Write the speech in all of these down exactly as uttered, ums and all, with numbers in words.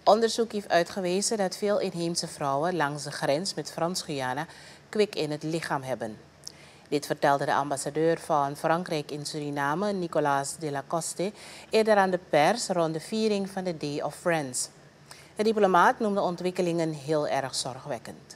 Onderzoek heeft uitgewezen dat veel inheemse vrouwen langs de grens met Frans-Guyana kwik in het lichaam hebben. Dit vertelde de ambassadeur van Frankrijk in Suriname, Nicolas de la Coste, eerder aan de pers rond de viering van de Day of Friends. De diplomaat noemde ontwikkelingen heel erg zorgwekkend.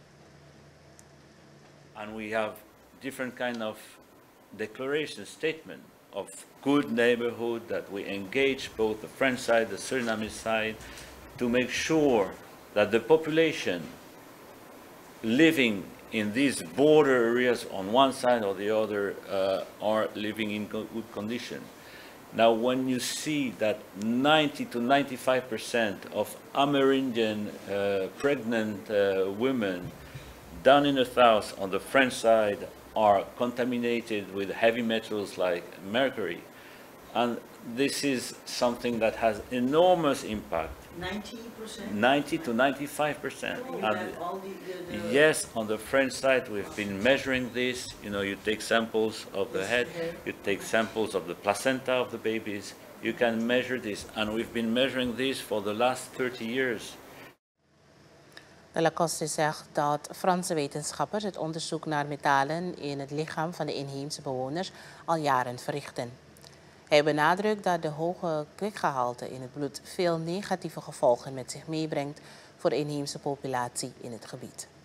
And we have different kind of declaration statement of good neighborhood that we engage both the French side, the Surinamese side, to make sure that the population living in these border areas on one side or the other uh, are living in good condition. Now, when you see that ninety to ninety-five percent of Amerindian uh, pregnant uh, women down in the south on the French side are contaminated with heavy metals like mercury, and this is something that has enormous impact. ninety percent? ninety to ninety-five percent. Oh, and all the, the, the yes, on the French side, we've been measuring this. You know, you take samples of the head, you take samples of the placenta of the babies. You can measure this, and we've been measuring this for the last thirty years. De Lacoste zegt dat Franse wetenschappers het onderzoek naar metalen in het lichaam van de inheemse bewoners al jaren verrichten. Hij benadrukt dat de hoge kwikgehalte in het bloed veel negatieve gevolgen met zich meebrengt voor de inheemse populatie in het gebied.